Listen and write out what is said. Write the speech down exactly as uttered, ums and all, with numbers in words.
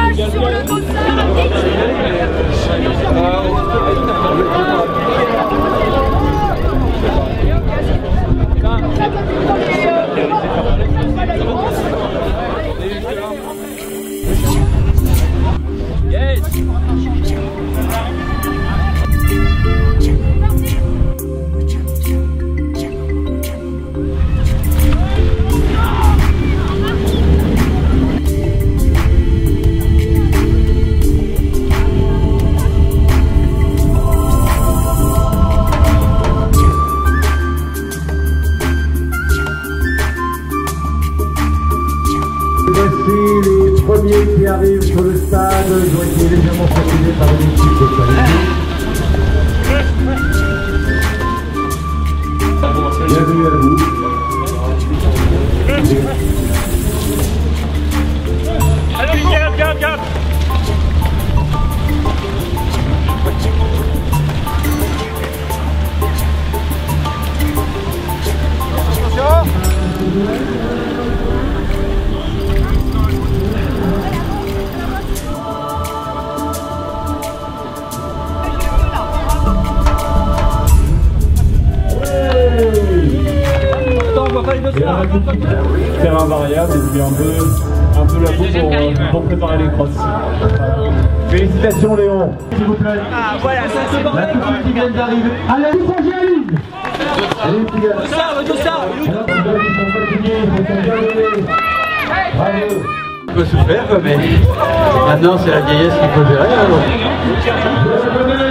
Gauche sur le dossard, Voici les premiers qui arrivent sur le stade. Ils ont été légèrement précédés par une équipe de qualité. Bienvenue à vous. Allez, garde, garde, garde. Terrain variable et puis un peu, un peu la boue pour, euh, pour préparer les crosses. Félicitations Léon. S'il vous plaît. Ah voilà, ça c'est bon. La petite qui vient d'arriver. Allez, vous changez la ligne. Allez, les petits gars. Ça, va tout ça. Alors, les gars qui sont fatigués, ils sont bien levés. Bravo. On peut souffrir, mais maintenant c'est la vieillesse qu'il faut gérer. Alors.